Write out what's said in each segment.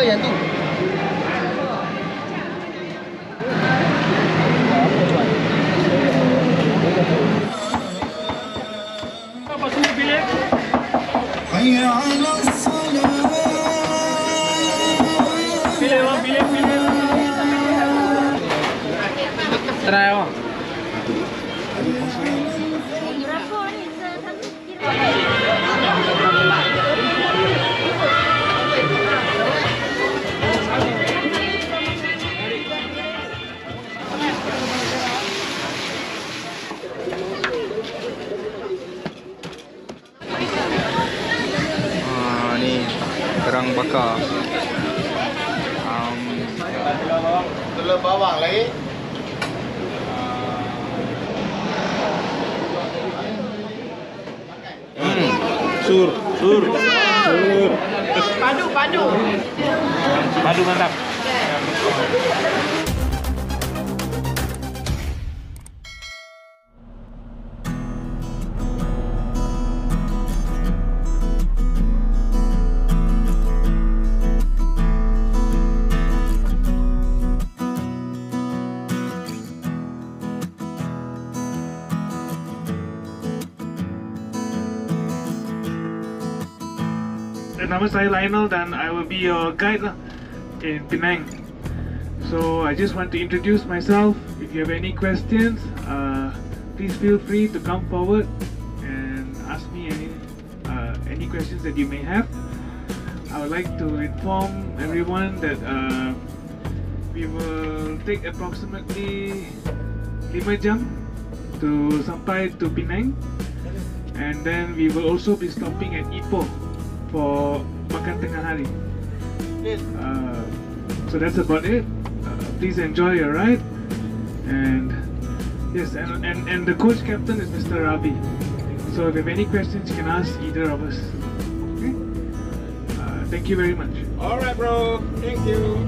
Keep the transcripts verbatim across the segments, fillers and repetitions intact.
yang tu. Apa semua pilih? Pilih bang, pilih, pilih. Try bang. Ah, ni kerang bakar. Um, telur bawang lagi. Hmm, sur, sur, sur. Padu, padu. Padu mantap. Nama saya Lionel dan I will be your guide lah in Penang. So I just want to introduce myself. If you have any questions, uh, please feel free to come forward and ask me any uh, any questions that you may have. I would like to inform everyone that uh, we will take approximately lima jam to sampai to Penang, and then we will also be stopping at Ipoh for makan tengah hari. Uh, so that's about it. Uh, please enjoy your ride. And yes, and, and, and the coach captain is Mister Ravi. So if you have any questions, you can ask either of us. Okay? Uh, thank you very much. Alright bro, thank you.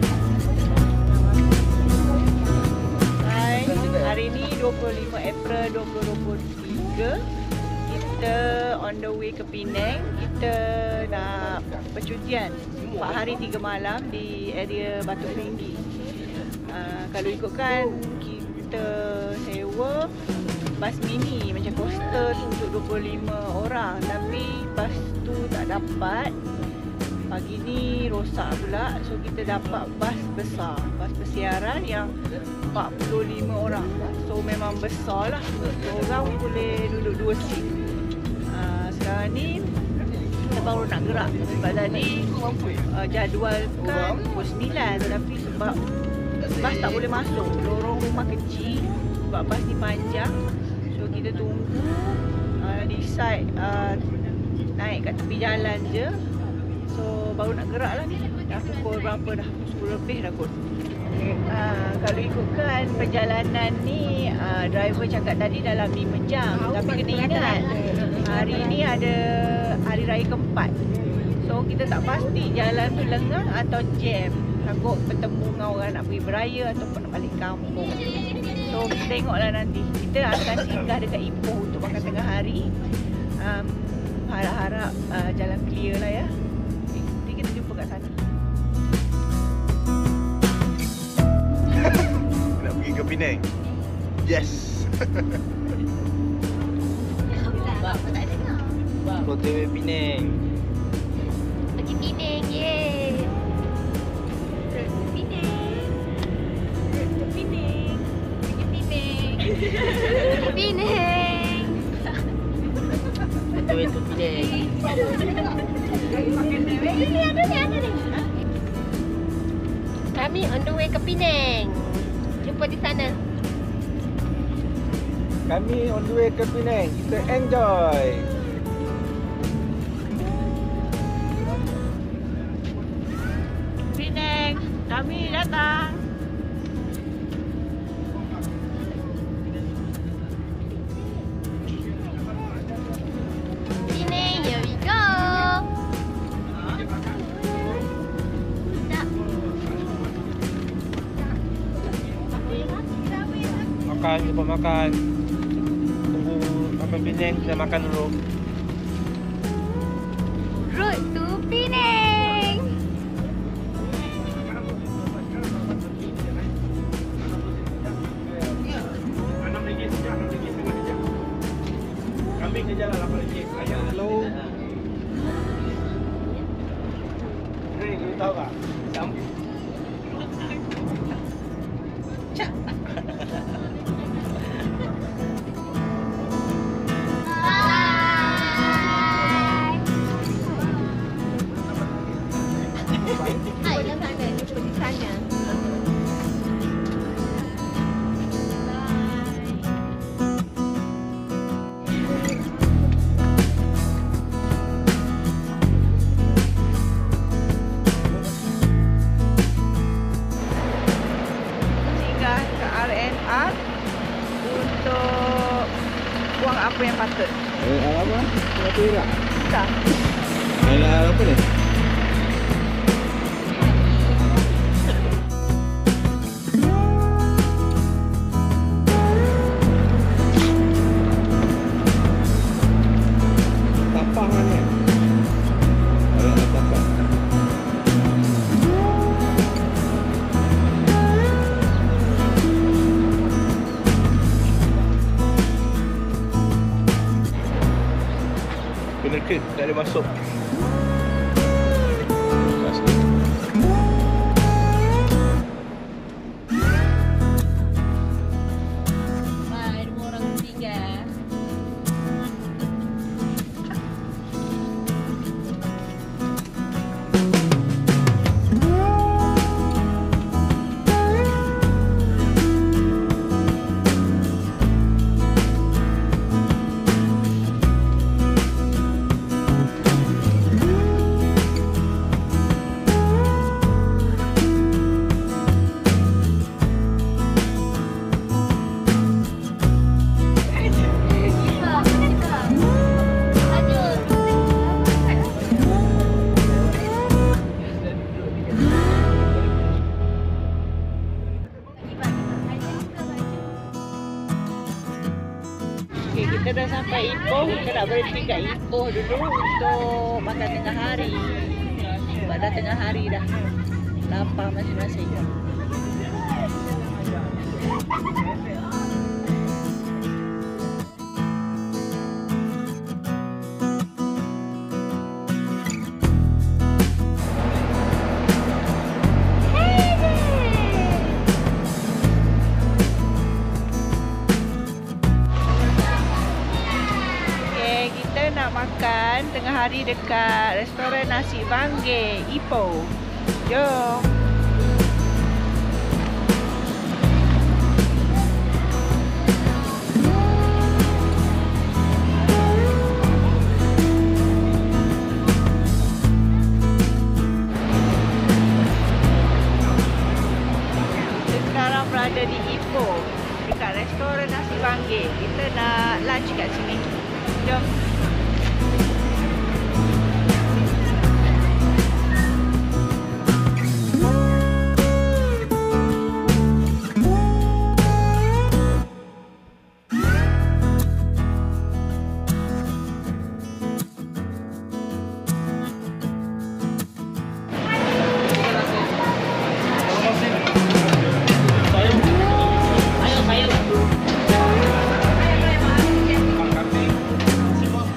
Hai, hari ni dua puluh lima April dua ribu dua puluh tiga. Kita on the way ke Penang. Kita nak percutian empat hari tiga malam di area Batu Ferringhi. Uh, kalau ikutkan kita sewa bas mini macam coaster tu untuk dua puluh lima orang, tapi bas tu tak dapat. Pagi ni rosak pula, so kita dapat bas besar, bas persiaran yang empat puluh lima orang. So memang besar lah, seorang boleh duduk dua seat. Uh, sekarang ni kita baru nak gerak sebab tadi uh, jadualkan pukul sembilan, tapi sebab bas tak boleh masuk, lorong rumah kecil sebab bas ni panjang. So kita tunggu uh, decide uh, naik kat tepi jalan je. So baru nak gerak lah ni. Dah pukul berapa dah? sepuluh lebih dah kot. Uh, kalau ikutkan perjalanan ni, uh, driver cakap tadi dalam lima jam. Tapi kena ingat, hari ni ada hari raya keempat. So kita tak pasti jalan tu lengang atau jam. Takut bertemu dengan orang nak pergi beraya ataupun nak balik kampung. So kita tengoklah nanti. Kita akan singgah dekat Ipoh untuk makan tengah hari. um, Harap-harap uh, jalan clear lah ya. Nanti kita jumpa kat sana. Nak pergi ke Penang? Yes. O T W Penang. Pergi Penang, yeay. Penang. Penang. Pergi Penang. Pergi Penang. O T W to Penang. Ini ada ni, ada ni. Kami on the way ke Penang. Jumpa di sana. Kami on the way ke Penang. Kita enjoy. Penang, kami datang. Penang, here we go. Makan, lupa makan. Tunggu sampai Penang, kita makan dulu. Road to Penang. jalan lapan ringgit. Ayam telur. Hei, kau tahu tak? Campur. Hai, yang sana, jumpa di sana. Singgah ke R and R untuk buang apa yang patut. Eh, apa? Apa irak? Tak. Eh, apa ni? Tapah mana? Ada tapah. Kena kit, tak boleh masuk. Bye, dua orang tinggal. Okay, kita dah sampai Ipoh. Kita nak berhenti kat Ipoh dulu untuk makan tengah hari. Sebab dah tengah hari dah. Lapar masing-masing. Okay, kita nak makan tengah hari dekat restoran nasi Bangge, Ipoh. Jom. Kita sekarang berada di Ipoh, dekat restoran nasi Bangge. Kita nak lunch kat sini. Jom. Makan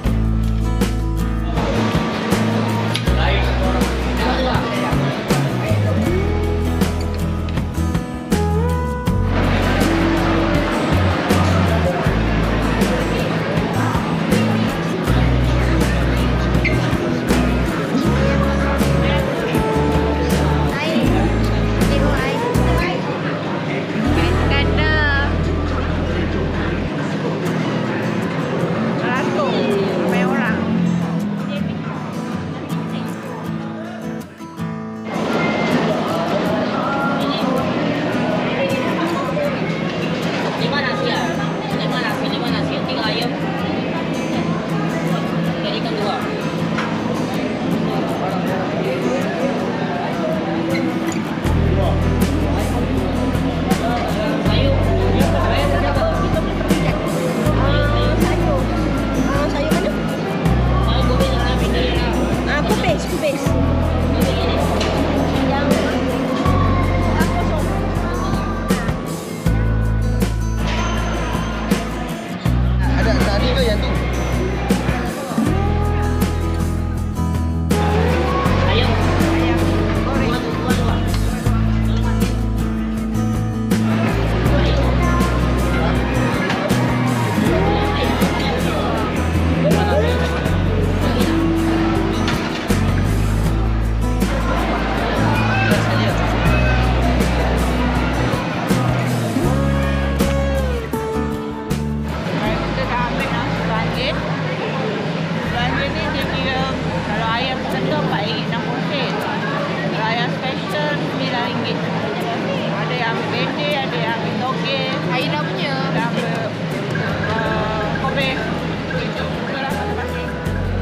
Aira punya. Dah ber... Uh, Kobe. Itulah masing-masing.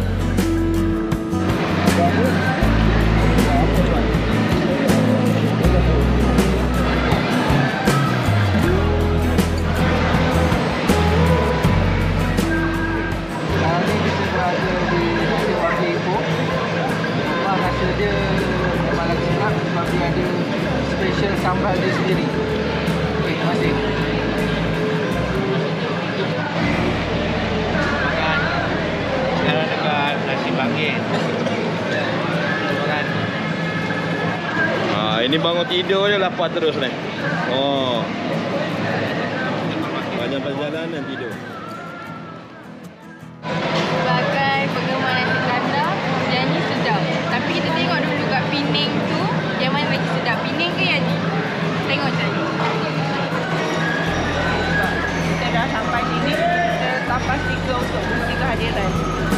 Sekarang ni kita berada di Nasi Wanggi Ipoh. Memang rasa dia memang lagi sedap sebab dia ada special sambal dia sendiri. Okey, terima kasih. Makan. Sekarang dekat nasi bangit. Makan. Ah, ini bangun tidur je lapar terus ni. Oh. Banyak perjalanan tidur. Sebagai penggemar nasi kandar, yang ni sedap. Tapi kita tengok dulu kat Penang tu, yang mana lagi sedap? Penang ke yang ni? Tengok macam ni. Kita dah sampai sini. Kita tapas tiga untuk bukti kehadiran.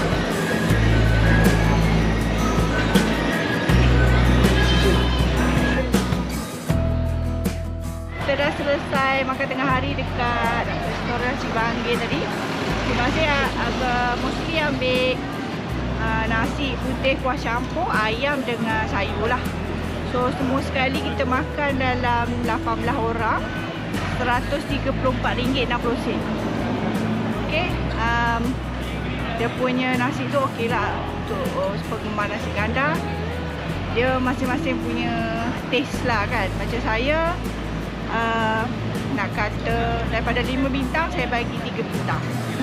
Kita dah selesai makan tengah hari dekat restoran Cibanggir tadi. Terima kasih agak mostly ambil uh, nasi putih kuah campur, ayam dengan sayur lah. So semua sekali kita makan dalam lapan belas orang, seratus tiga puluh empat ringgit enam puluh sen. Okay, um, dia punya nasi tu okey lah untuk uh, penggemar nasi kandar. Dia masing-masing punya taste lah kan. Macam saya uh, nak kata daripada lima bintang saya bagi tiga bintang.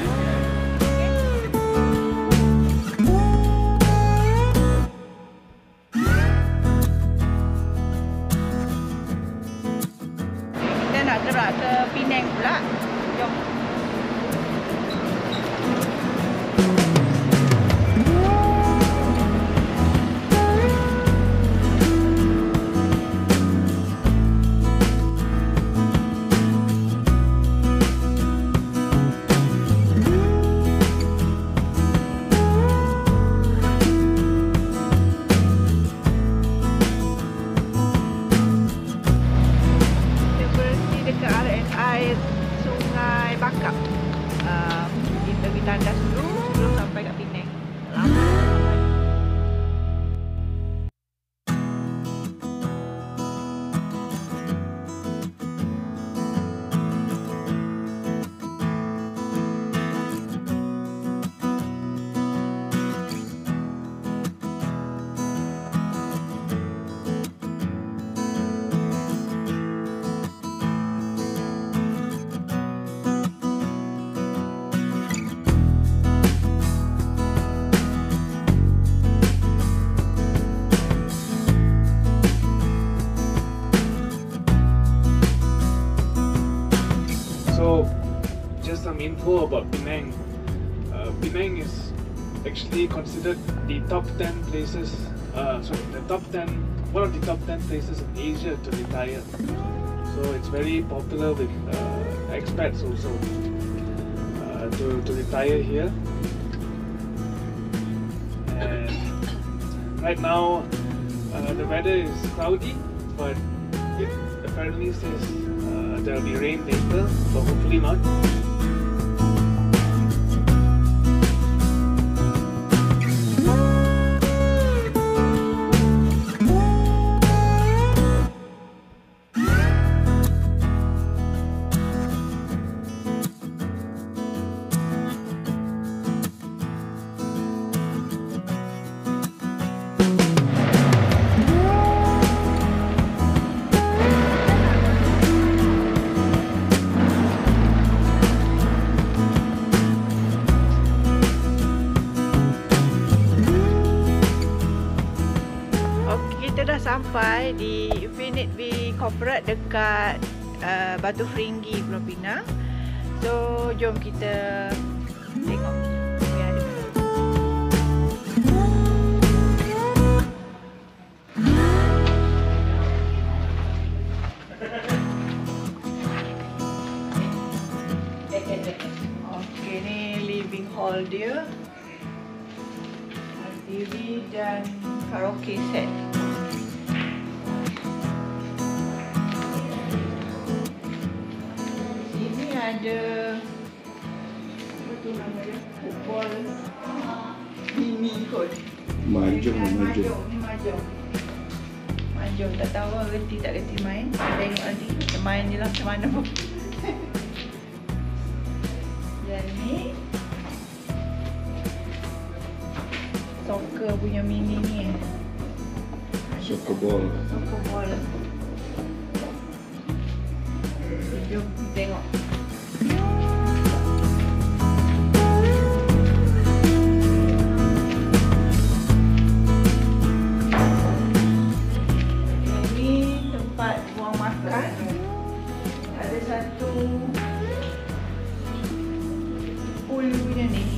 Kita nak gerak ke Penang pula. Jom. Tandas dulu sebelum sampai kat Penang. Lama. So, just some info about Penang. Uh, Penang is actually considered the top ten places, uh, sorry, the top ten, one of the top ten places in Asia to retire. So it's very popular with uh, expats also uh, to, to retire here. And right now, uh, the weather is cloudy, but it apparently says uh, there will be rain later, but hopefully not. Sampai di Infinite V Corporate dekat uh, Batu Feringgi, Pulau Pinang. So jom kita tengok yang ada. Okay, ni living hall dia. T V dan karaoke set. ada apa tu nama dia? Football mini kot. Mahjong, mahjong. Mahjong, ni mahjong. Mahjong, tak tahu orang reti tak reti main. Tengok nanti kita main je lah macam mana pun. Yang ni soccer punya mini ni. Soccer ball. Soccer ball. Jom tengok. Ini tempat buang makan. Ada satu pool punya ni.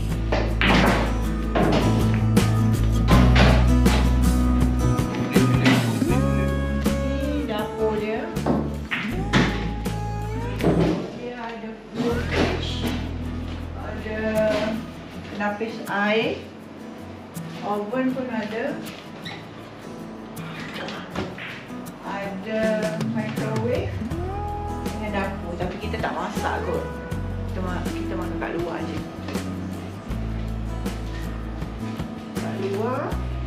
Ini dapur dia. Dia ada fridge, ada penapis air, oven pun ada, ada microwave dengan dapur. Tapi kita tak masak kot. Kita, kita makan kat luar je. Kat luar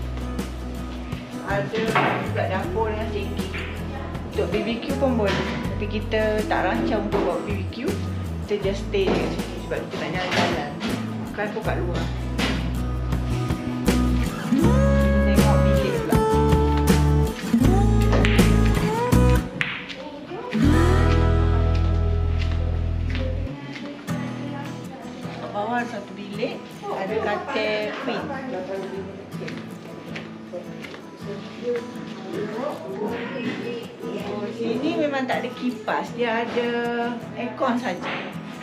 ada juga dapur dengan tangki. Untuk B B Q pun boleh. Tapi kita tak rancang untuk buat B B Q. Kita just stay dekat sini sebab kita nak jalan-jalan. Makan pun kat luar. Tengok bilik pula. Kat bawah ada satu bilik. Ada katil queen. Oh, sini memang tak ada kipas, dia ada aircon saja.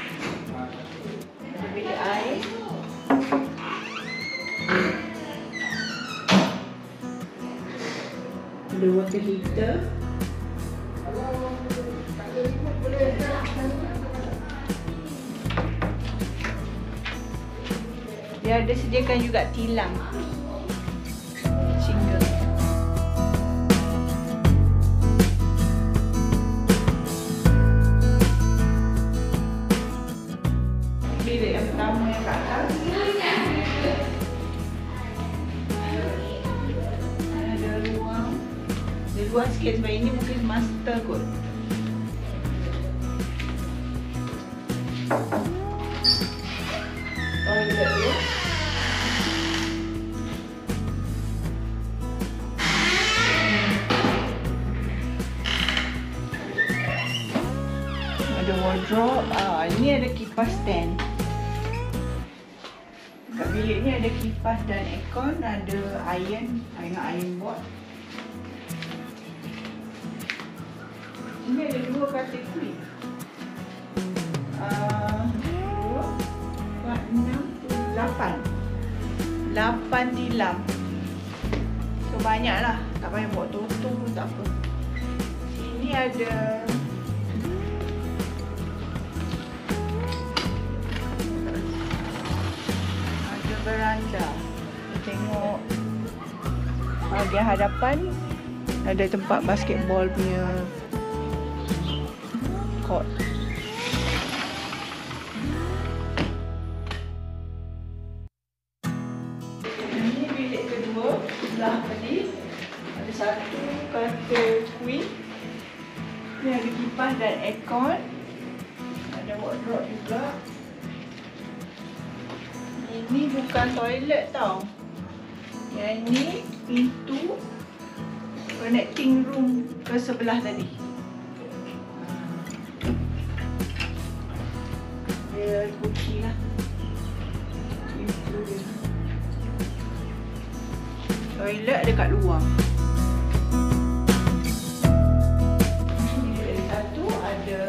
Ada bilik air. Ada water heater. Dia ada sediakan juga tilam. Single. Bilik yang pertama yang kat atas. Ada ruang. Dia luas sikit sebab ini mungkin master kot. Toilet dia. Ada wardrobe. Ah, ini ada kipas stand. Kat bilik ni ada kipas dan aircon, ada iron dengan iron board. Ini ada dua katil queen. Uh, dua, empat, enam, lapan. Lapan tilam. So banyaklah. Tak payah buat tutup pun tak apa. Sini ada beranda. Tengok bahagian hadapan ada tempat basketball punya court. Ini bilik kedua sebelah tadi. Ada satu katil queen. Ini ada kipas dan aircon. Ada wardrobe juga. Ini bukan toilet tau. Yang ni pintu connecting room ke sebelah tadi. Dia kunci lah. Pintu dia. Toilet dekat luar. Ini ada satu, ada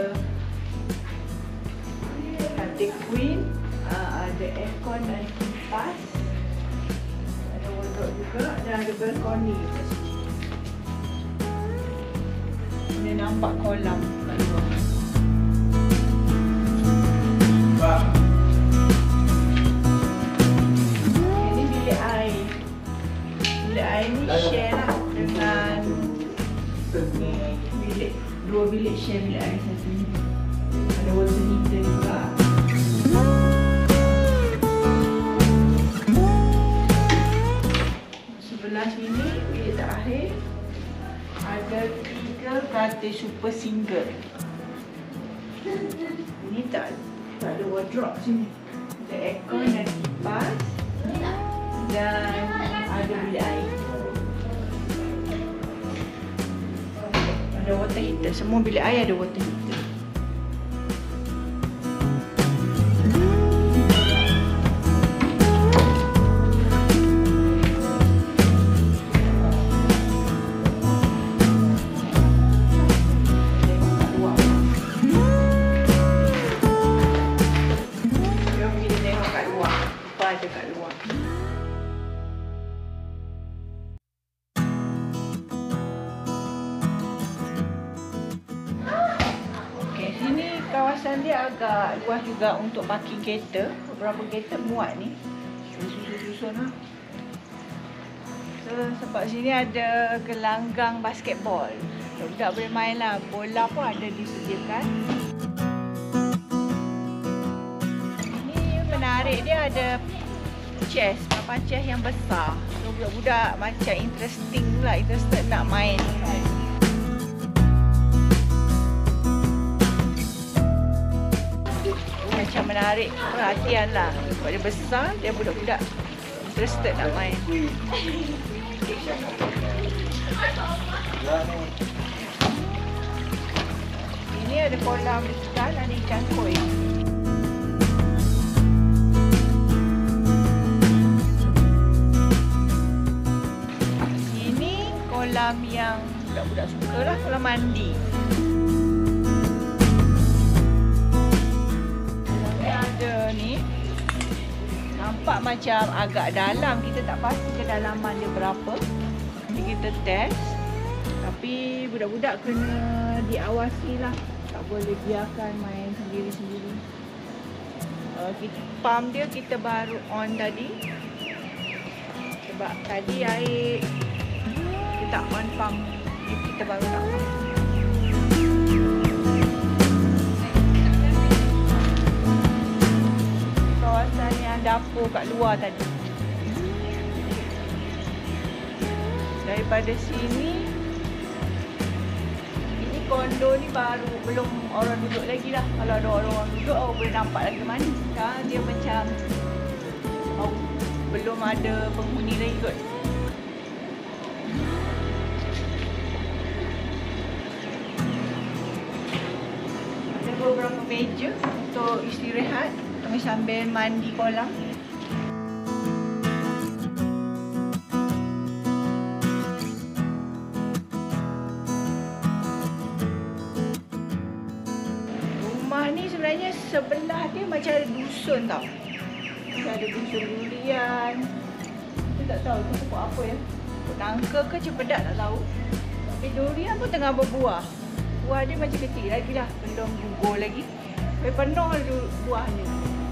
katil queen. Uh, ada aircon dan kipas. Ada wardrobe juga dan ada balkoni kat sini. Boleh nampak kolam kat luar. Ini bilik air. Bilik air ni share lah dengan ni bilik. Dua bilik share bilik air satu ni. Ada water heater juga. katil super single. Ini tak tak ada wardrobe sini. Ada aircon dan kipas dan ada bilik air. Ada water heater. Semua bilik air ada water heater. Kawasan dia agak luas juga untuk parking kereta. Beberapa kereta muat ni. Susun-susun lah. So, sebab sini ada gelanggang basketball. Budak boleh main lah. Bola pun ada disediakan. Ini menarik, dia ada chess, papan chess yang besar. So, budak-budak macam interesting pula, interested nak main. Macam menarik perhatian lah. Sebab dia besar, dia budak-budak interested nak main. Ini ada kolam ikan, ada ikan koi. Ini kolam yang budak-budak suka lah, kolam mandi. Ada ni, nampak macam agak dalam. Kita tak pasti kedalaman dia berapa. Nanti kita test. Tapi budak-budak kena diawasi lah. Tak boleh biarkan main sendiri-sendiri. Uh, kita, pump dia kita baru on tadi. Sebab tadi air kita tak on pump. Kita baru nak on. Kawasan yang dapur kat luar tadi. Daripada sini, ini kondo ni baru, belum orang duduk lagi lah. Kalau ada orang duduk, oh, boleh nampak lagi mana. Sekarang dia macam oh, belum ada penghuni lagi kot. Ada beberapa meja untuk istirahat sambil mandi kolam. Rumah ni sebenarnya sebelah dia macam ada dusun tau. Macam ada dusun durian. Kita tak tahu tu pokok apa ya. Pokok nangka ke cempedak tak tahu. Tapi durian pun tengah berbuah. Buah dia macam kecil lagi lah. Belum gugur lagi. Tapi penuh buahnya.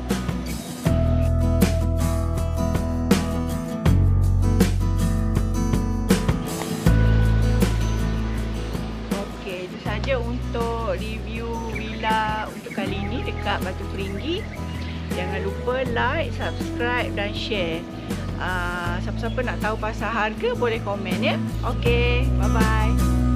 Untuk review villa untuk kali ini dekat Batu Peringgi. Jangan lupa like, subscribe dan share. Uh, siapa-siapa nak tahu pasal harga boleh komen ya. Okey, bye-bye.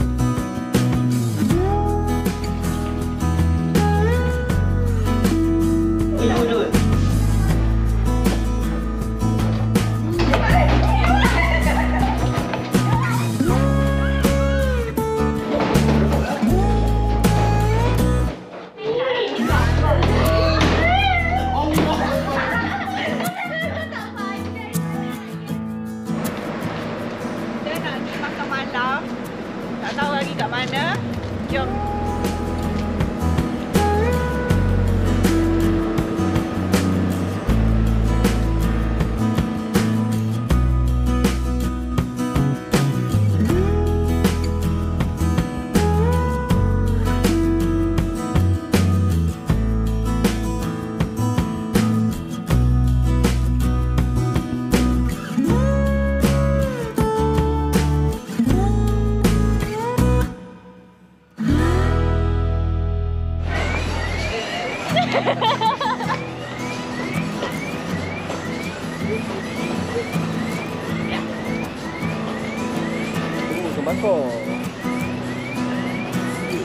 Tak tahu lagi kat mana. Jom. Oh, tembakau.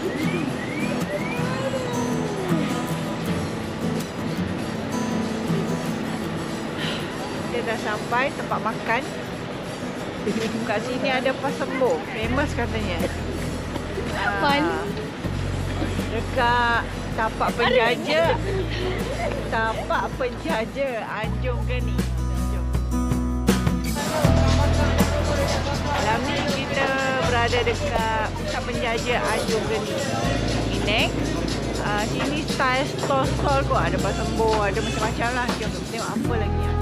dah sampai tempat makan. Kat sini ada Pasembo, famous katanya. Ah, dekat tapak penjaja. Tapak penjaja Anjung Geni. Jom. Malam ni kita berada dekat pusat penjaja Anjung Geni, Penang. Uh, sini style stall-stall kot. Ada Pasembo, ada macam-macam lah. Jom kita tengok apa lagi ya.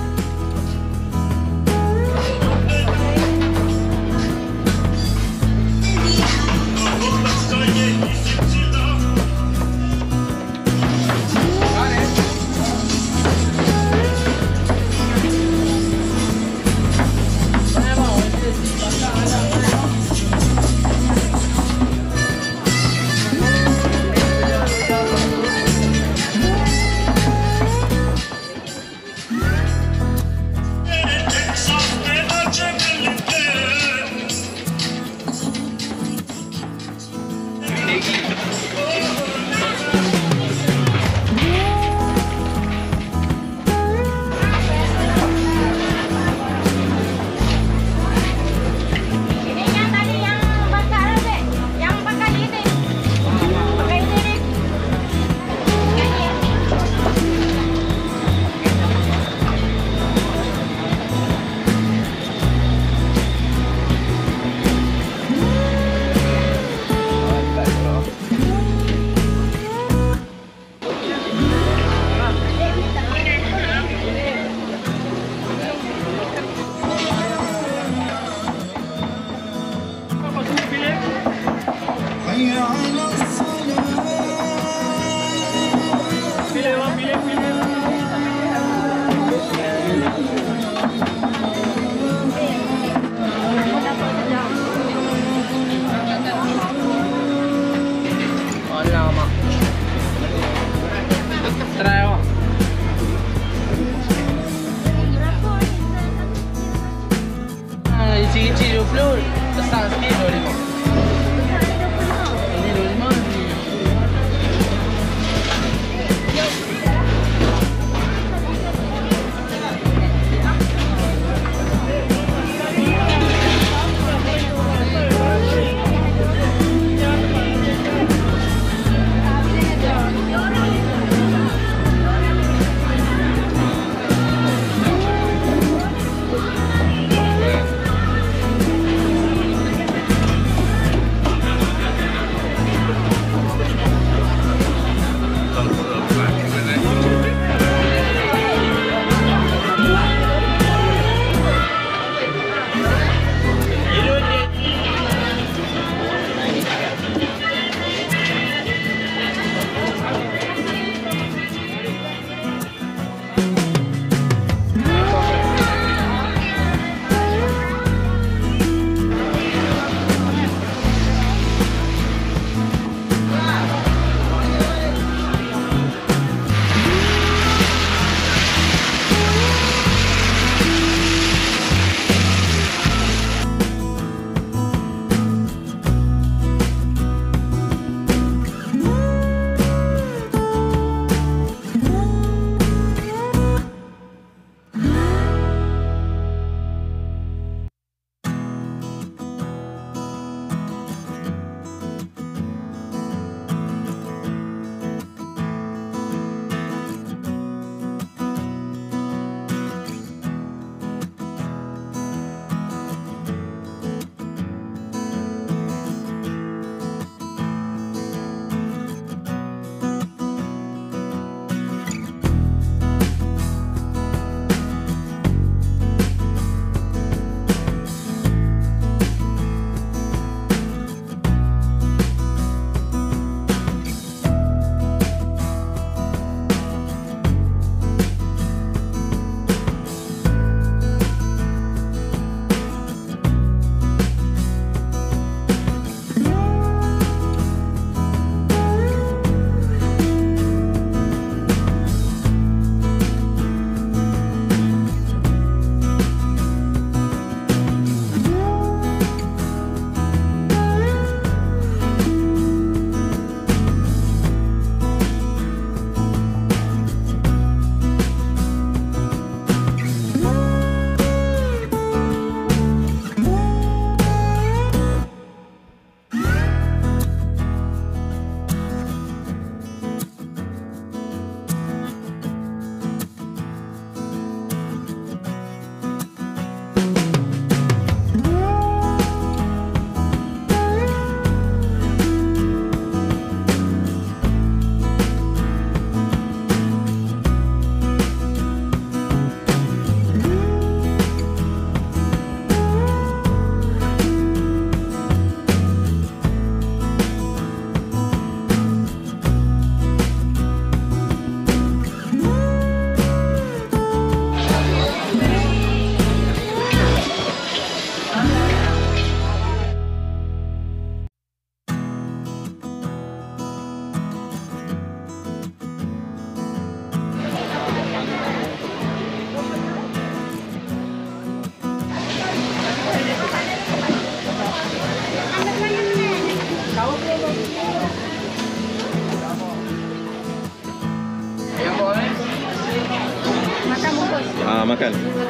Ah, makan.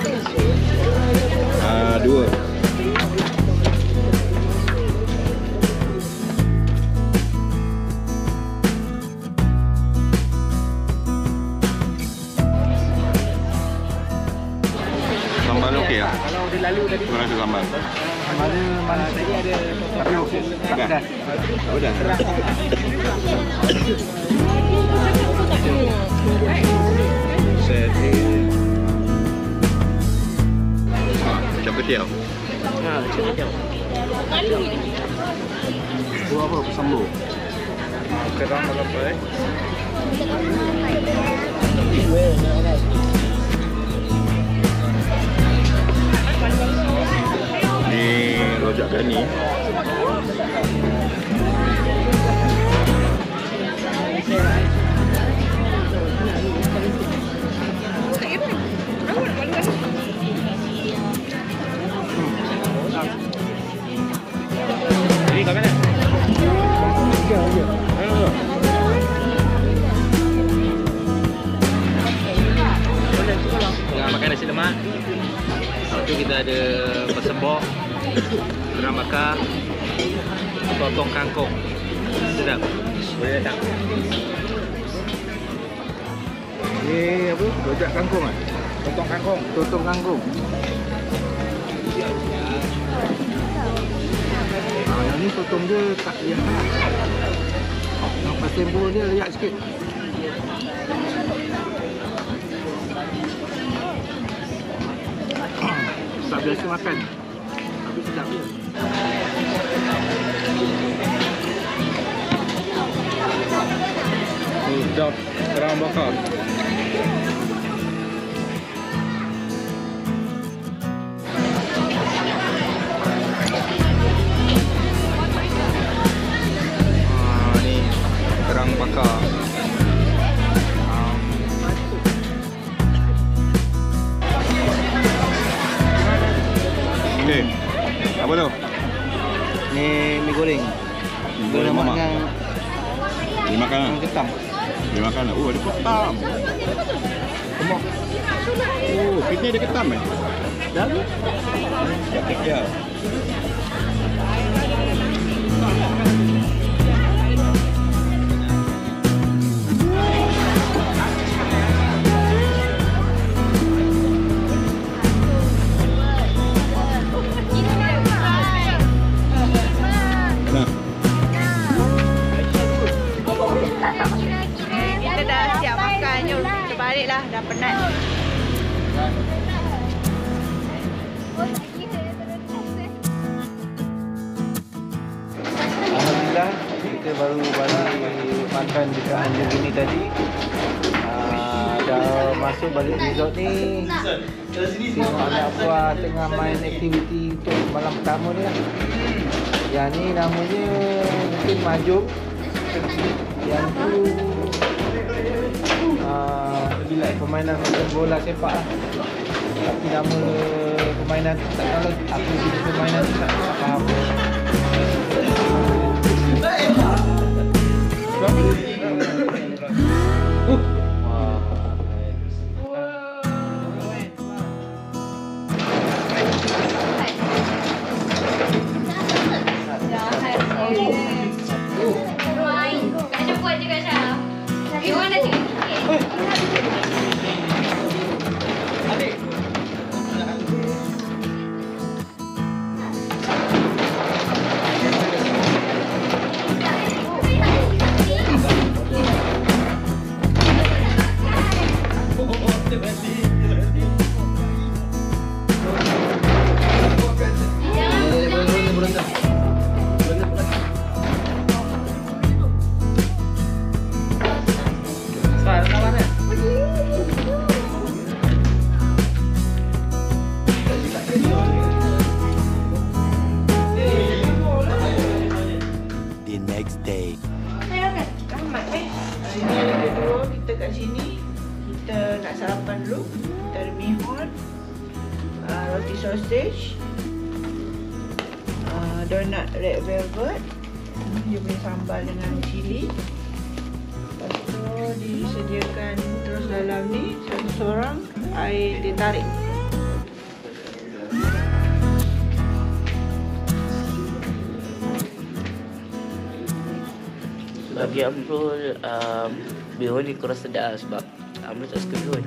Ah, dua. Sambal okey tak? Kalau dia lalu tadi, Kau rasa sambal? sambal dia manis tadi ada tapi okey. Tak Dah. pedas. Tak pedas. Sedih. Macam ketiau. Ha, macam Itu apa? Sambal. Kerang apa eh? Ni rojak gani. Jadi kat mana? Tengah makan nasi lemak. Lepas tu kita ada persembok, kerang bakar, sotong kangkung. Sedap. Boleh datang. Ni apa? Rojak kangkung ah. Sotong kangkung. Sotong kangkung. Ah, yang ni sotong dia tak yang khas. Yang pasir buah dia layak sikit. Tak biasa makan. Tapi sedap dia. Sedap kerang bakar. Ah, ni kerang bakar. Um, Okey. Apa tu? Ni mi goreng. Mi goreng mamak. Dia makan lah. Yang ketam. Dia makan lah. Oh, ada ketam. Kemak. Oh, kita ada ketam eh? Dah ke? Cakap dia. Nah, Kita dah siap makan. Jom kita baliklah. Dah penat. Alhamdulillah kita baru balik makan dekat Anjali tadi. Uh, dah masuk balik resort ni. Tengok anak buah tengah main aktiviti untuk malam pertama ni lah. Yang ni namanya mungkin Majum. Yang tu uh, lebih like permainan macam bola sepak lah. Tapi nama permainan tu tak tahu lah. Aku jenis permainan tu tak tak faham. Ada buat juga Syah. Iwan dah cakap sikit. The next day. Hari ni ada dua kita kat sini. Kita nak sarapan dulu. Kita ada mihon, uh, roti sausage, uh, donut red velvet. Dia punya sambal dengan cili. Lepas tu disediakan terus dalam ni satu seorang air dia tarik. Bagi Amrul, um, bihun ni kurang sedap sebab Amrul tak suka bihun.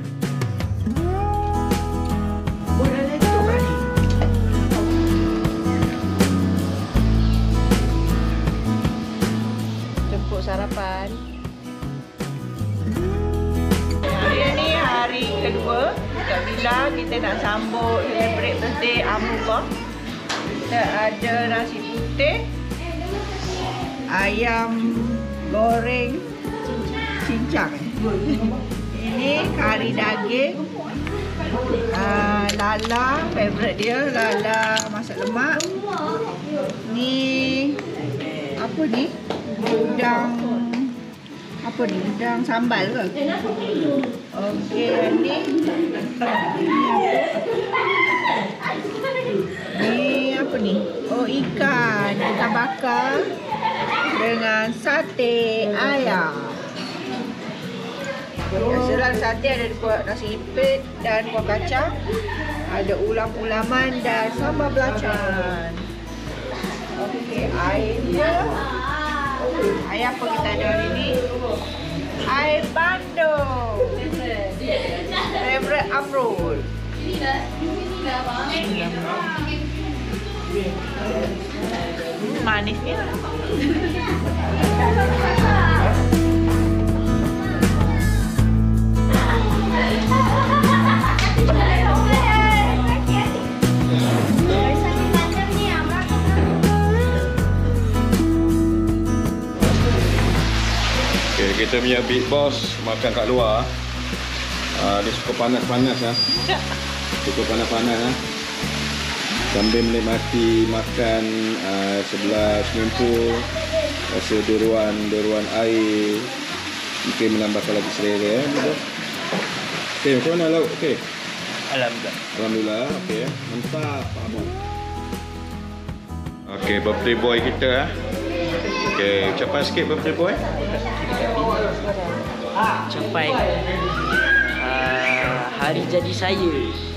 Jemput sarapan. Hari ni hari kedua kat villa, kita nak sambut celebrate birthday Amrullah. Kita ada nasi putih, ayam goreng cincang. Ini kari daging, uh, lala favourite dia, lala masak lemak. Ni apa ni? Udang apa ni? Udang sambal ke? Okey, ni ni apa ni? Oh, ikan, ikan bakar dengan sate ayam. Biasalah sate ada kuah nasi ipit dan kuah kacang. Ada ulam-ulaman dan sambal belacan. Okey, air dia. Air apa kita ada hari ni? Air bandung. Favorite Amrul. Hmm, manis ni. Okay, kita punya big boss makan kat luar. Uh, dia suka panas-panas lah. Suka panas-panas lah. Sambil menikmati makan uh, sebelah swimming pool, rasa duruan-duruan air, mungkin menambahkan lagi selera ya. Okey, macam mana lauk? Okey. Alhamdulillah. Alhamdulillah. Okey, mantap Pak Abang. Okey, birthday boy kita ah. Okey, ucapan sikit birthday boy. Capai uh, hari jadi saya.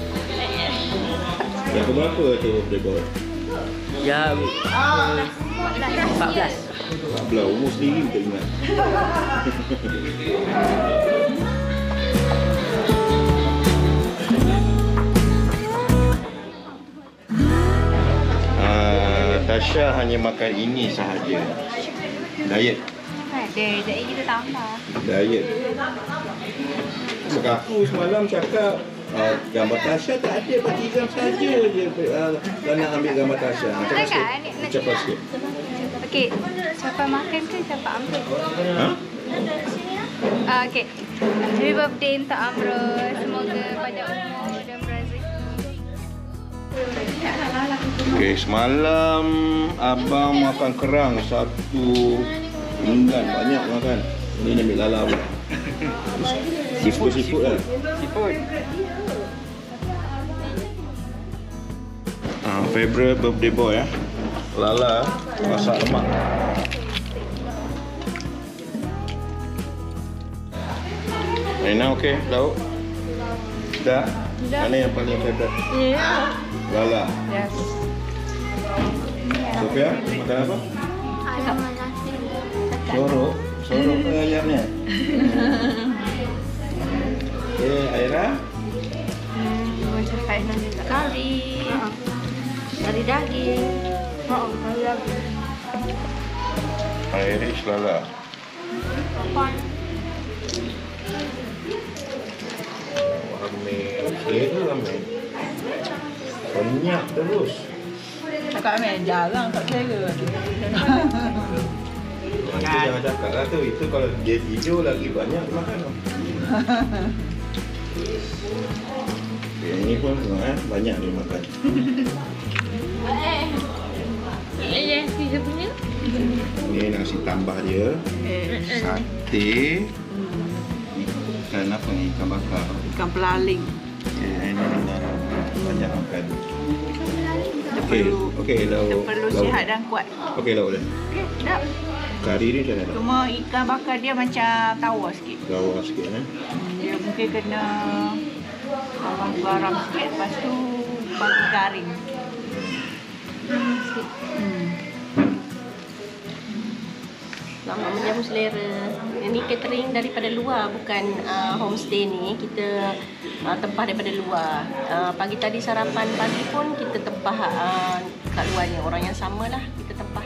Yang keberapa tu birthday boy? Yang uh, empat belas. empat belas, umur sendiri tak ingat. uh, Tasha hanya makan ini sahaja. Diet. Ada, jadi kita tambah. Diet. Sebab aku semalam cakap uh, gambar Tasha tak ada, bagi jam saja je uh, dan nak ambil gambar Tasha. Cakap sikit. Cepat sikit. Okey, siapa makan ke siapa Amrul? Ha? Uh, Okey. Happy birthday untuk Amrul. Semoga panjang umur dan berrezeki. Okey, semalam abang makan kerang satu pinggan, banyak makan. Ini ambil lala pula. Siput-siput lah. Siput. Ah, favorite birthday boy ya. Lala masak lemak. Rina okey, lauk. Dah. Mana yang paling favorite? Ya. Lala. Yes. Sofia, makan apa? Ayam nasi. Sorok. Sorok ke ayamnya? Eh, Aira? Hmm, macam kain juga. Kari. Kari daging. Oh, kari daging. Irish lala. Apaan? Ramai. Selera ramai. Banyak terus. Cakap Amel, jarang tak kira. Itu jangan cakap lah tu. Itu kalau dia tidur lagi banyak dia makan. Yang ni pun eh, banyak dia makan. Eh, eh, tiga punya. Ni nasi tambah dia. Sate. Ikan apa ni? Ikan bakar. Ikan pelaling. Okay, ini banyak makan. Kita Okey, perlu, okey, lauk. kita perlu lauk. sihat dan kuat. Okey, lauk dia. Okey, sedap. Kari ni macam mana? Cuma ikan bakar dia macam tawar sikit. Lauk sikit eh. Dia mungkin kena tambah garam sikit, lepas tu bagi garing. Hmm. Selamat menjamu selera. Ini catering daripada luar, bukan uh, homestay ni. Kita uh, tempah daripada luar. Uh, pagi tadi sarapan pagi pun kita tempah uh, kat luarnya. Orang yang sama lah kita tempah.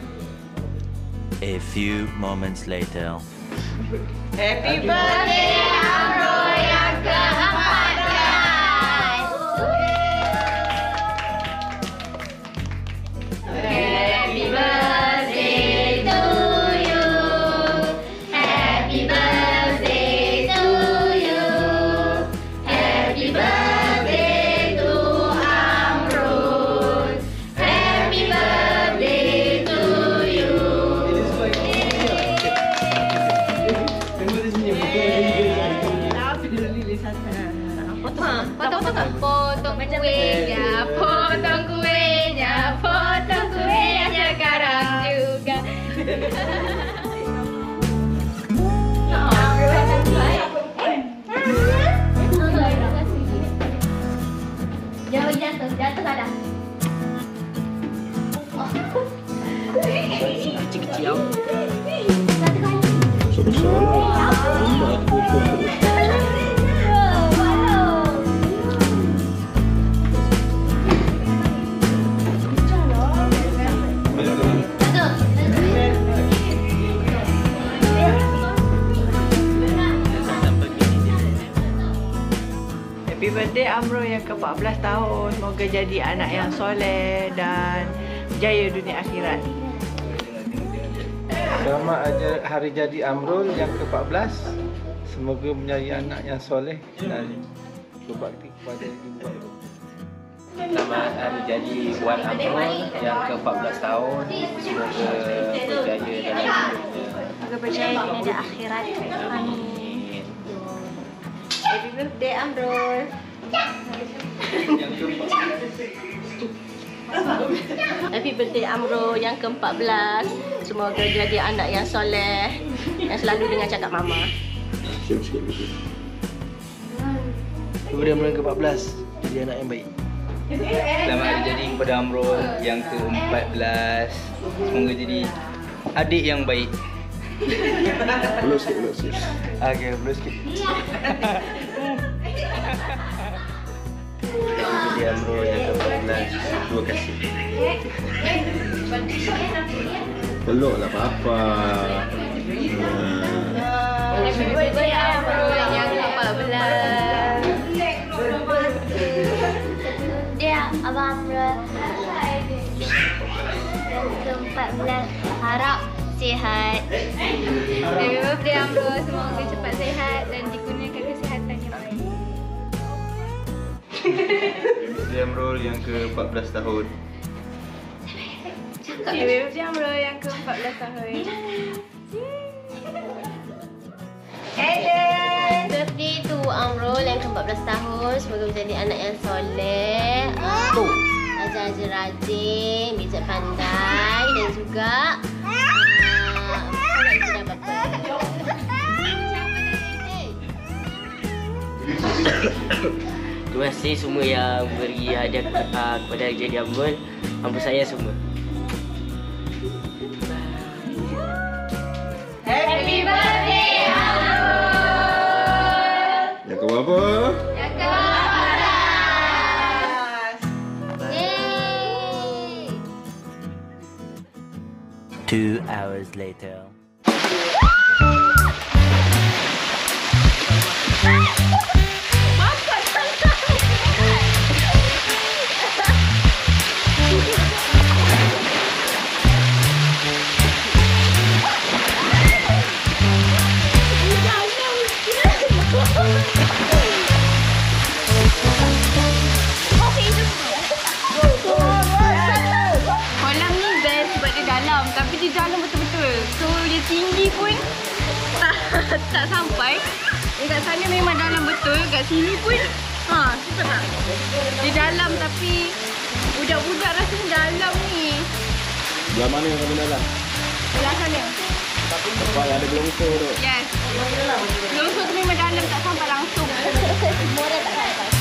A few moments later. Happy birthday Amro yang ke-empat belas. Happy birthday to you. Happy birthday to you. Happy birthday to Amro. Happy birthday to you. Potong-potong. Potong kuenya, potong kuenya, potong kuenya sekarang juga. Jauh jatuh, jatuh salah. Kecil-kecil. Happy birthday Amro yang ke-empat belas tahun. Semoga jadi anak yang soleh dan jaya dunia akhirat. Selamat aja hari jadi Amrul yang ke-empat belas. Semoga menjadi anak yang soleh dan berbakti kepada ibu bapa. Selamat hari jadi Wan Amrul yang ke-empat belas tahun. Semoga berjaya dalam hidupnya. Semoga berjaya dunia dan akhirat. Amin. Happy birthday Amrul. Happy birthday Amro yang ke-empat belas. Semoga jadi anak yang soleh, yang selalu dengar cakap mama. Happy birthday Amro yang ke-empat belas. Jadi anak yang baik. Selamat hari jadi kepada Amrul yang ke-empat belas. Semoga jadi adik yang baik. Belum sikit, belum sikit. Okey, belum sikit. Jadi Amrul yang ke-empat belas. Terima kasih. Peluk lah papa. Happy birthday Amrul yang ke-empat belas. Dia Abang Amrul yang ke-empat belas. Harap sihat. Happy birthday Amrul, semoga cepat sihat dan dikurniakan kesihatan yang baik. Jadi Amrul yang ke-empat belas tahun. Happy birthday Amrul yang ke-empat belas tahun. Eden! Birthday to Amrul yang ke-empat belas tahun. Semoga menjadi anak yang soleh, uh, ajar-ajar rajin, bijak pandai dan juga uh, anak tidak apa-apa. Terima kasih semua yang beri hadiah uh, kepada hari jadi Amrul. Amrul saya semua. Happy birthday Amrul! Yang ke berapa? Yang ke-empat belas! Yeay! Two hours later. Kolam ni best sebab dia dalam, tapi dia dalam betul-betul. So dia tinggi pun tak, tak sampai. Dekat sana memang dalam betul, kat sini pun ha, super tak? Dia dalam tapi budak-budak rasanya dalam ni. Belah mana yang kami dalam? Belah sana. Tempat yang ada gelongsor tu. Yes. Gelongsor tu memang dalam, tak sampai langsung. Semua dah tak sampai.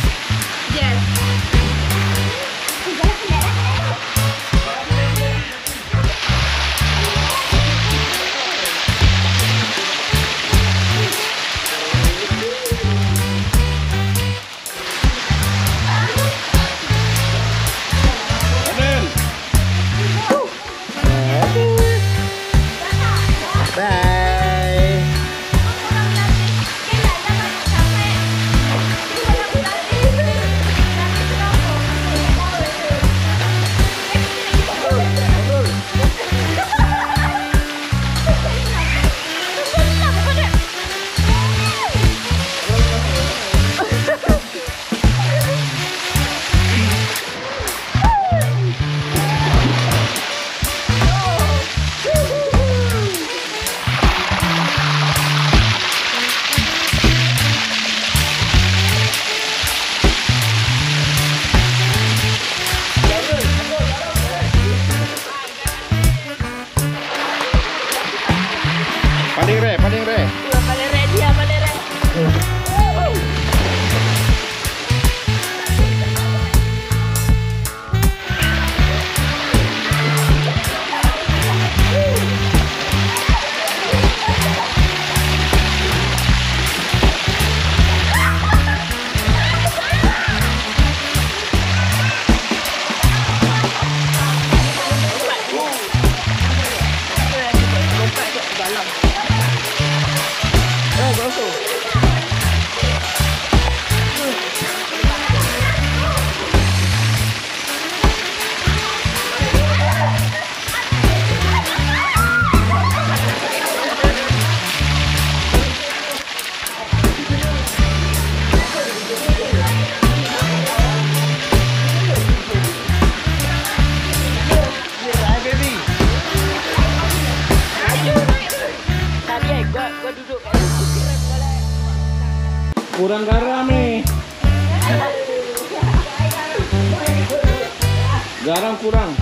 Kurang garam nih. Garam kurang.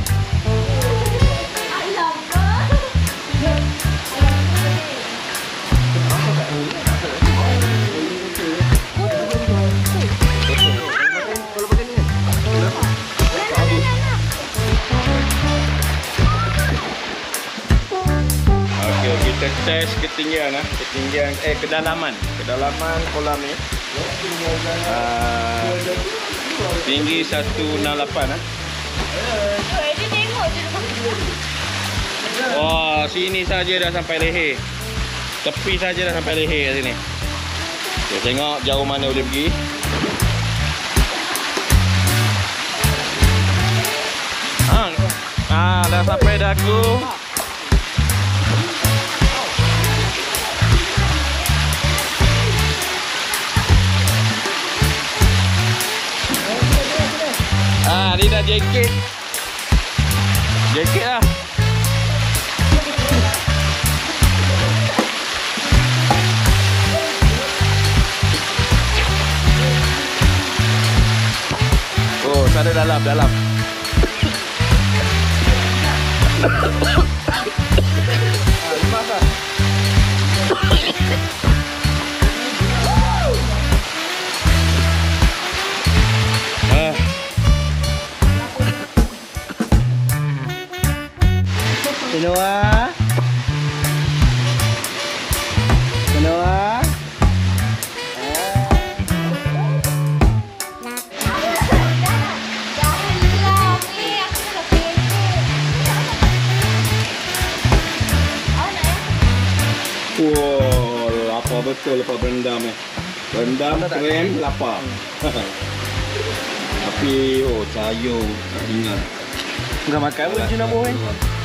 Okey, kita tes ketinggian ah, ketinggian eh kedalaman, kedalaman kolam ni. Uh, tinggi seratus enam puluh lapan ah. Wah, sini saja dah sampai leher. Tepi saja dah sampai leher kat sini. Okay, tengok jauh mana boleh pergi. Ha, ah, dah sampai dagu. Ah, ni dah jaket. Jaket lah. Oh, sana dalam, dalam. Ah, lepas lah. Ah. Noah. Noah. Wow, lapar betul lepas berendam eh. Berendam, krem, lapar. Tapi, oh, sayur, tak ingat. Enggak makan pun je nak buat.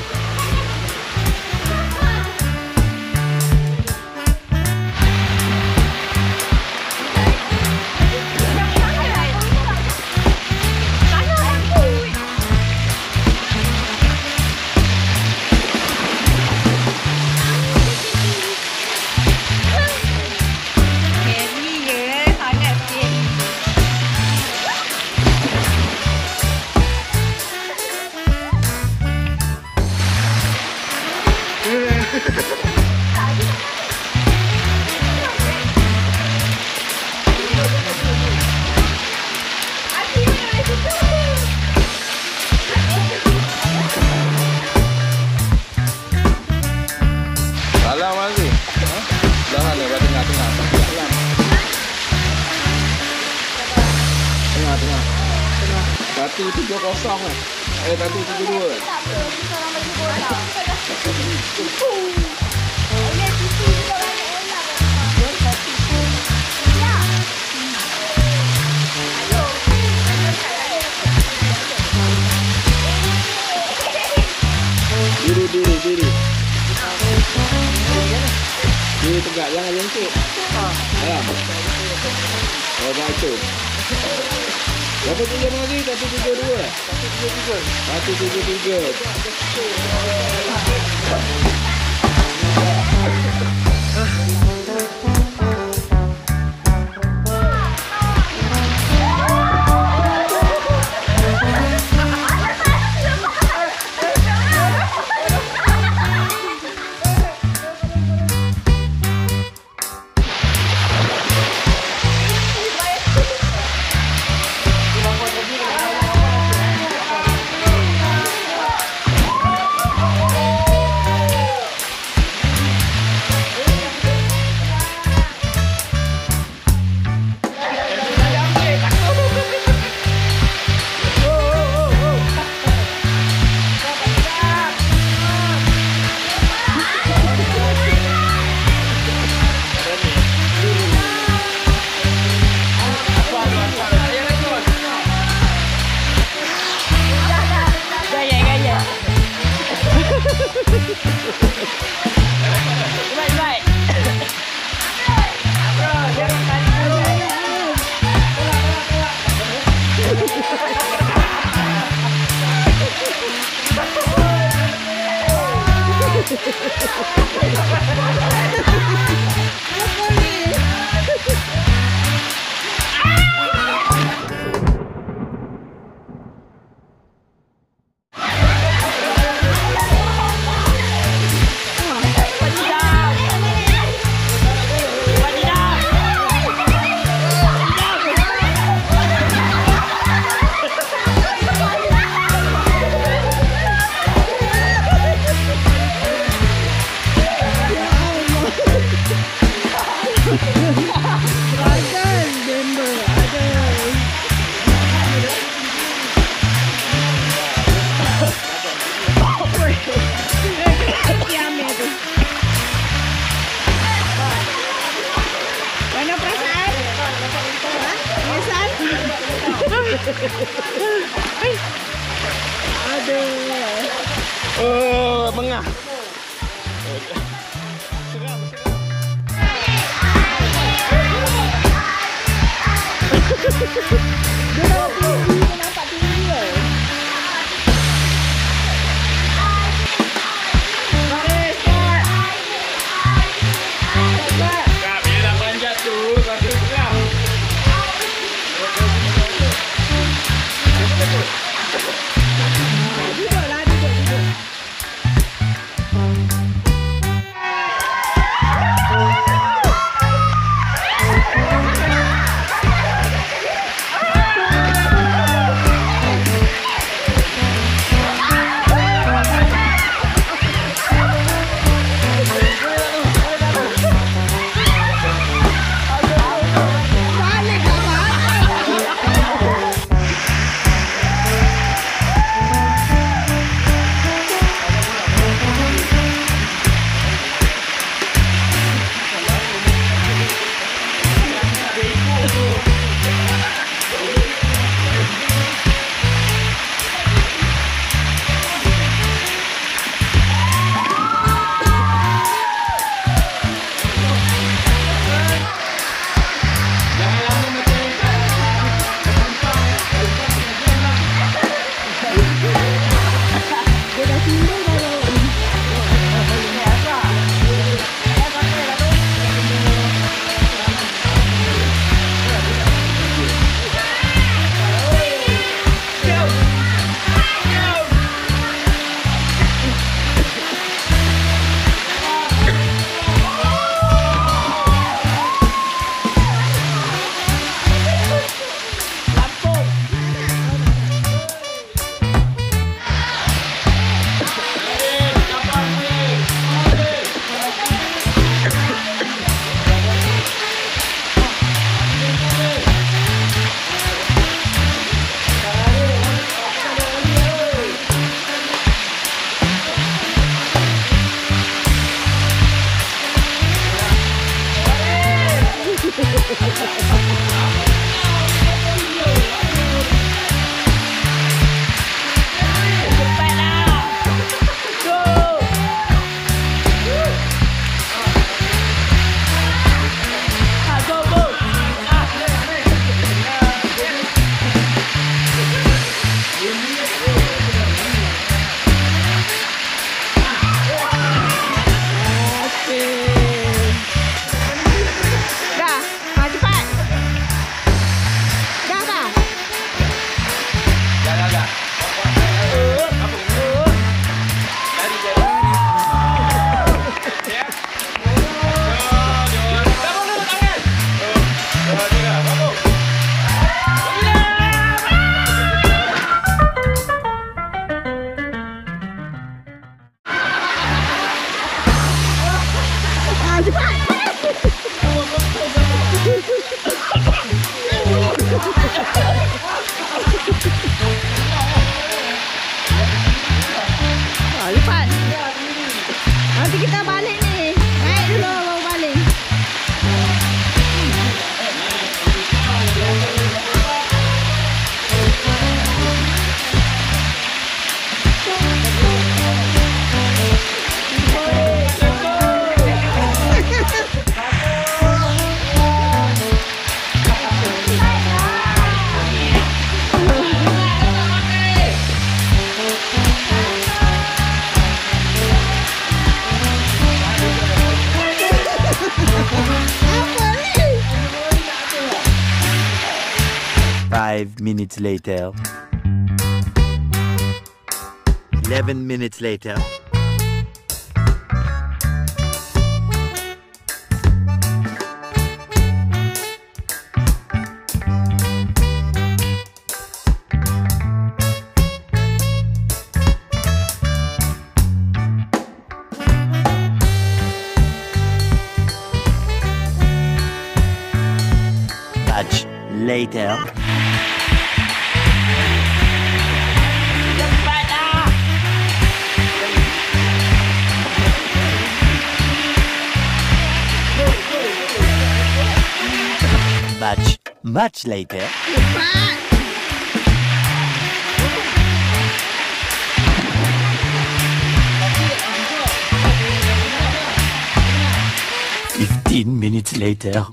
Dalam lagi. Ha? Dalam ni, tengah-tengah. Tengah-tengah. Satu tiga kosong eh. Eh, satu tiga dua. Diri, diri, diri. Diri tegak, jangan lengkit. Dalam. Oh, dah itu. Berapa tiga lagi? Satu tiga dua. Satu tiga tiga. Satu tiga tiga. Aduh. Oh, mengah. Dia dah tinggi, dia nampak tinggi ke? Baris, Kak! Kak! Kak, bila dah panjat tu, satu setengah. Duduklah, duduk, duduk. Five minutes later. Eleven minutes later. Much later. Much, much later. Fifteen minutes later.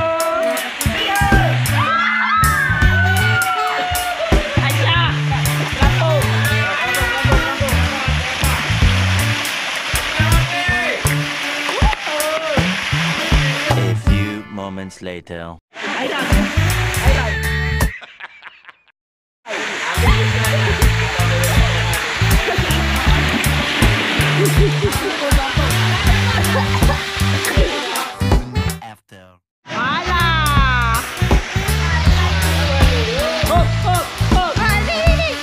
A few moments later. After. Alah. Hop, hop, hop. Ah, ni, ni, ni.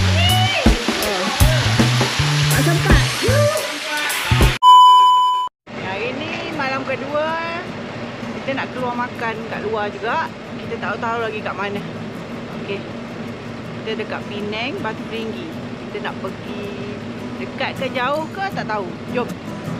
Ah, sempat. Hari ni malam kedua. Kita nak keluar makan kat luar juga. Kita tak tahu lagi kat mana. Okey. Kita dekat Penang, Batu Peringgi. Kita nak pergi dekat ke jauh ke tak tahu. Jom.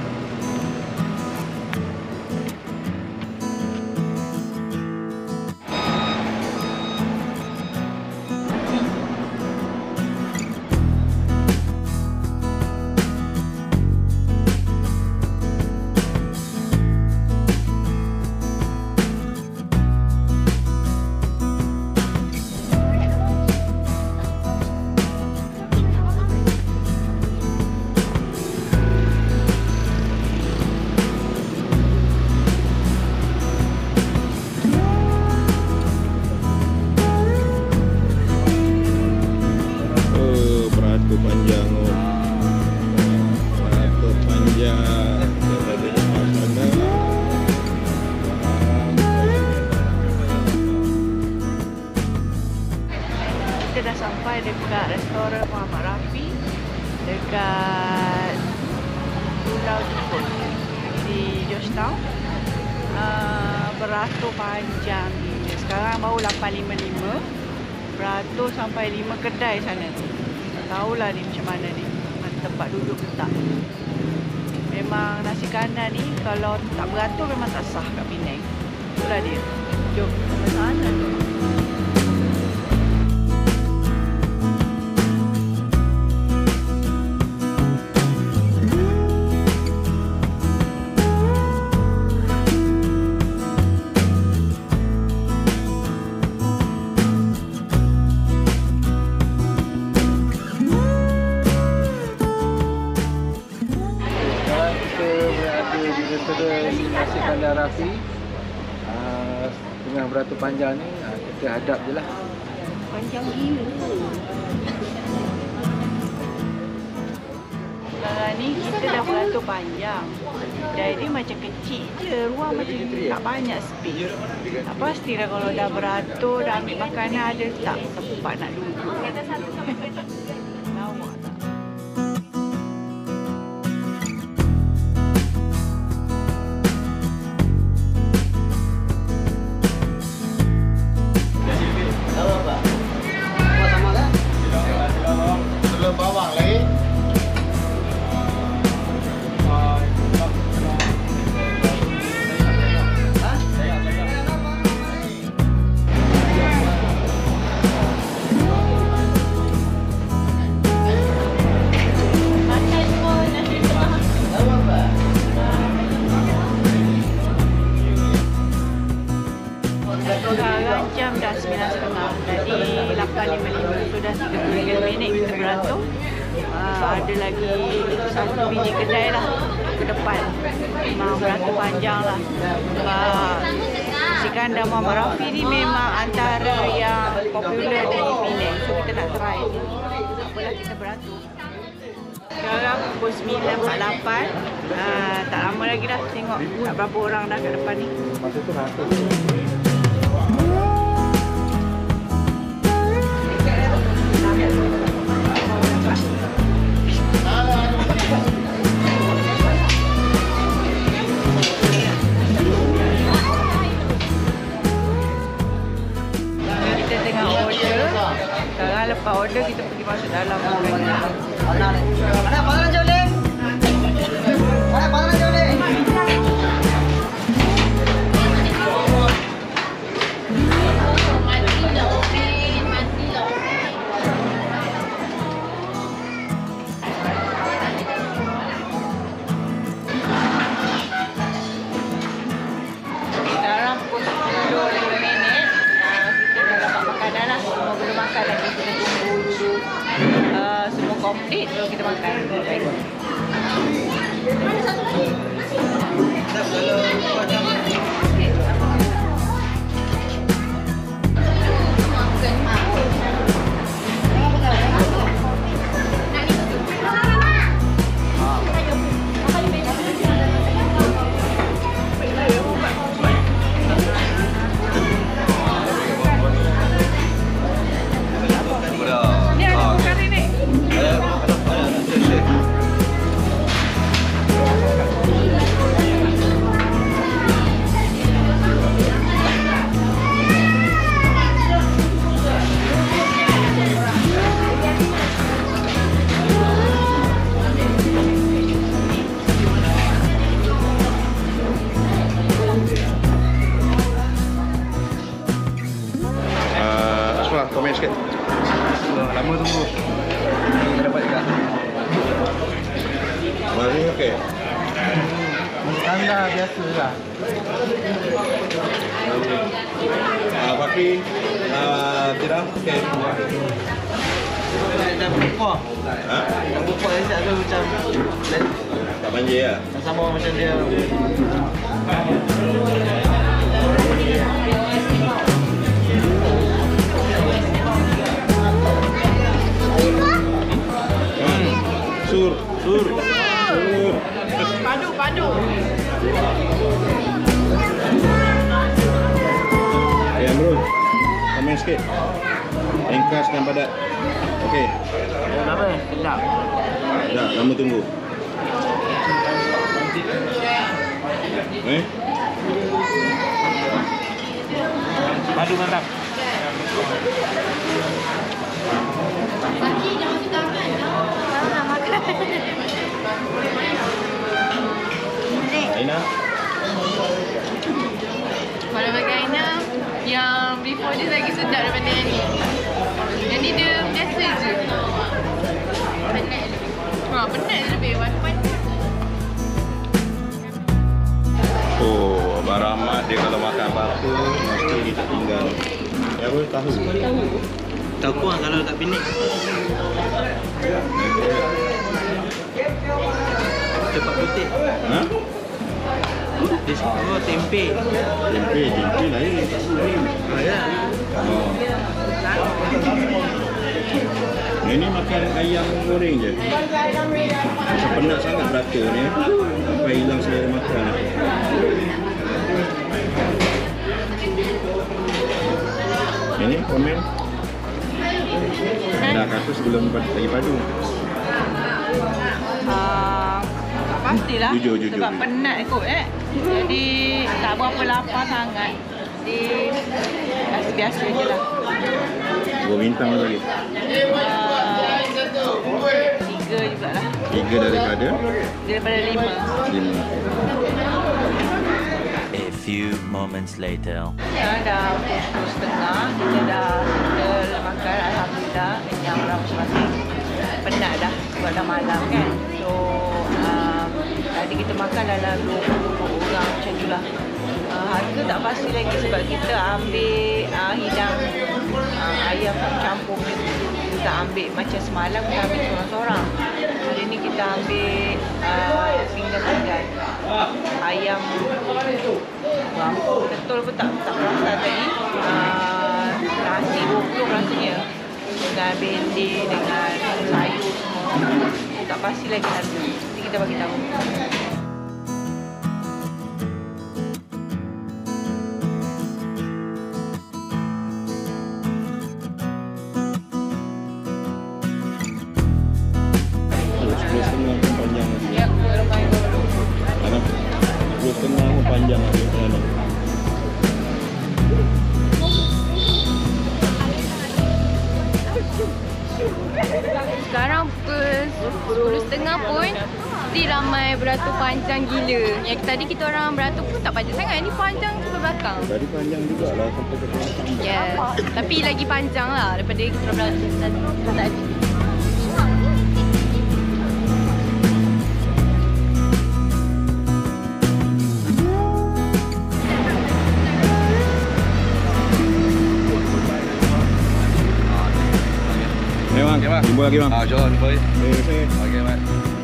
Kita dah sampai dekat restoran Muhammad Rafi dekat Pulau Jepun di Georgetown. Uh, beratur panjang ni. Sekarang baru lapan lima lima. Beratur sampai lima kedai sana. Tak tahulah ni macam mana ni. Ada tempat duduk ke tak. Memang nasi kandar ni kalau tak beratur memang tak sah kat Penang. Itulah dia. Jom ke sana tu. Nasi kandar Rafi uh, tengah beratur panjang ni, uh, kita hadap je lah. Panjang gila. Sekarang ni kita dah beratur panjang. Jadi macam kecil je, ruang macam tak banyak space. Tak pasti dah kalau dah beratur, dah ambil makanan ada tak tempat nak duduk. Lawak tak? Sekarang jam dah sembilan tiga puluh. Jadi lapan lima puluh lima. Sudah tiga puluh tiga minit kita beratur. Uh, ada lagi satu biji kedai lah ke depan. Memang beratur panjang lah. Uh, Nasi kandar Muhammad Rafi ni memang antara yang popular di Penang. So kita nak try. Apalah kita beratur. Sekarang pukul sembilan empat puluh lapan. Uh, tak lama lagi dah. Tengok tak berapa orang dah kat depan ni. Masa tu nak kita tengah order. Sekarang lepas order kita pergi masuk dalam makanan. Mana pangalan joleh? Mana pangalan joleh? komplit baru kita makan. Baik. Komen sikit. Lama tunggu. Ini dapat juga. Mari okey. Standar biasa lah. Ah, Fakri, ah, tidak okey. Dah buka. Ha? Dah buka yang siap tu macam Tak banjir lah. sama macam dia. Sur, sur, sur. Padu, padu. Eh, Amrul, komen sikit. Ringkas dan padat. Okey. Apa? Sedap. Dah, lama tunggu. Eh? Padu mantap. Saki jangan kita makan. Jangan makan. Aina? Kalau bagi Aina, yang before dia lagi sedap daripada yang ni. Yang ni dia biasa je. Penat lebih. Ha, penat lebih. Walaupun Oh, Baramat dia kalau makan apa-apa mesti dia tak tinggal. Ya apa? Tahu? Tahu. Tahu kuah kalau kat Penang. Cepat putih. Ha? Dia suka tempe. Tempe, tempe lain. Ha ya. Oh. Yang ni makan ayam goreng je. Macam penat sangat berata ni. Sampai hilang selera makan. Yang ni komen. Dah kata sebelum lagi padu. Uh, pastilah. Jujur, jujur. Sebab penat kot eh. Jadi tak berapa lapar sangat. Jadi biasa-biasa je lah. Dua bintang lagi. Uh, tiga jugalah. Tiga daripada? Daripada lima. Lima. A few moments later. Sekarang dah pukul setengah. Kita dah kita makan alhamdulillah. Yang orang masing-masing penat dah sebab dah malam kan. So uh, tadi kita makan dalam dua puluh orang macam tu lah. Uh, harga tak pasti lagi sebab kita ambil uh, hidang uh, ayam campur ni. Kita ambil macam semalam kita ambil seorang-seorang. Hari ni kita ambil uh, pinggan-pinggan ayam berapa betul pun tak tak rasa tadi. Uh, nasi dua puluh rasanya dengan bende dengan sayur semua. Tak pasti lagi harga. Nanti kita bagi tahu. Sepuluh setengah pun panjang lagi. Ya, lumayan dulu. Mana? Sepuluh setengah pun panjang lagi. Mana? sekarang pukul sepuluh tiga puluh pun mesti ramai beratur panjang gila. Yang tadi kita orang beratur pun tak panjang sangat. Ni panjang sampai belakang. Tadi panjang jugalah sampai ke belakang. Yes. Tapi lagi panjang lah daripada kita orang beratur tadi. Memang Okay, bang. Jumpa lagi bang. Ah, jom jumpa lagi. Terima kasih. Okey, bang.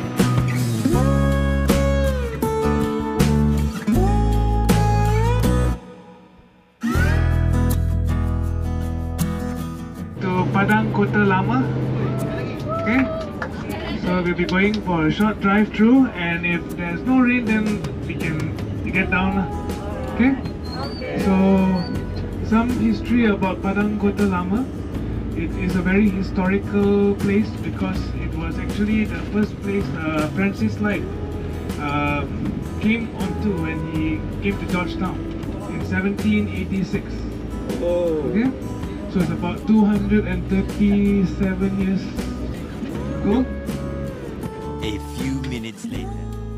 To Padang Kota Lama. Okay. So we'll be going for a short drive through, and if there's no rain, then we can get down. Okay. So some history about Padang Kota Lama. It is a very historical place because it was actually the first place uh, Francis Light uh, came onto when he came to Georgetown in seventeen eighty-six. Oh. Okay, so it's about two hundred thirty-seven years ago. A few minutes later.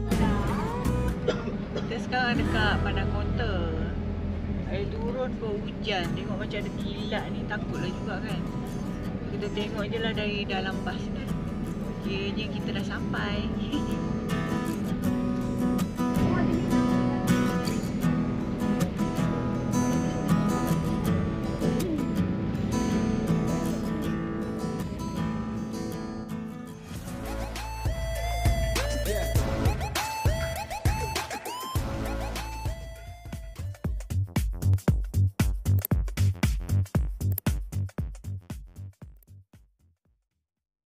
Kita sekarang dekat Padang Kota. Air turun ke hujan, tengok macam ada kilat ni, takutlah juga kan. Kita tengok je lah dari dalam bas ni. Kiranya kita dah sampai.